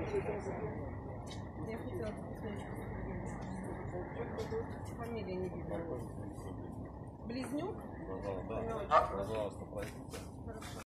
Я хотела посмотреть. Фамилия не видно. Близнюк? Пожалуйста, пройдите. Хорошо.